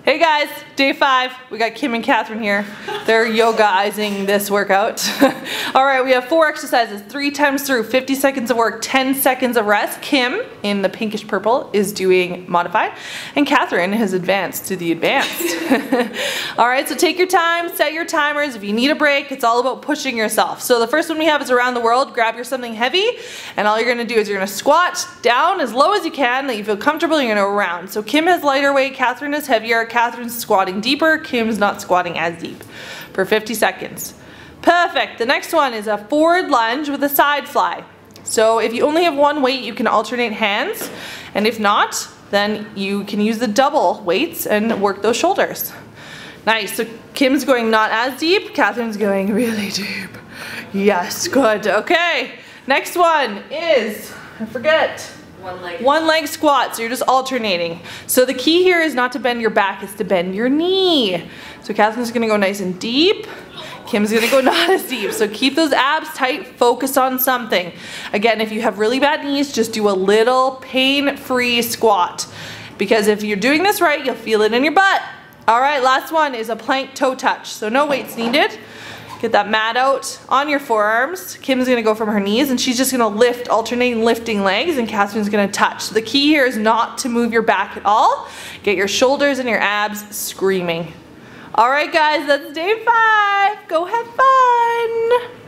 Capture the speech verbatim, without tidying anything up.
Hey guys, day five. We got Kim and Catherine here. They're yogaizing this workout. All right, we have four exercises, three times through, fifty seconds of work, ten seconds of rest. Kim, in the pinkish purple, is doing modified, and Catherine has advanced to the advanced. All right, so take your time, set your timers. If you need a break, it's all about pushing yourself. So the first one we have is around the world. Grab your something heavy, and all you're gonna do is you're gonna squat down as low as you can, that you feel comfortable, you're gonna go around. So Kim has lighter weight, Catherine is heavier. Catherine's squatting deeper, Kim's not squatting as deep for fifty seconds. Perfect. The next one is a forward lunge with a side fly. So if you only have one weight, you can alternate hands, and if not, then you can use the double weights and work those shoulders. Nice. So Kim's going not as deep, Catherine's going really deep. Yes, good. Okay. Next one is, I forget. One leg. One leg squat, so you're just alternating. So the key here is not to bend your back, it's to bend your knee. So Catherine's gonna go nice and deep. Kim's gonna go not as deep. So keep those abs tight, focus on something. Again, if you have really bad knees, just do a little pain-free squat. Because if you're doing this right, you'll feel it in your butt. All right, last one is a plank toe touch. So no weights needed. Get that mat out on your forearms. Kim's gonna go from her knees and she's just gonna lift, alternating lifting legs, and Catherine's gonna touch. So the key here is not to move your back at all. Get your shoulders and your abs screaming. All right guys, that's day five. Go have fun.